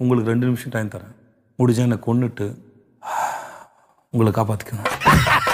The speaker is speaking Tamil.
உங்களுக்கு 2 நிமிஷம் டைம் தரேன். முடிஞ்சா என்னை கொன்னுட்டு உங்களை காப்பாற்றிக்கணும்.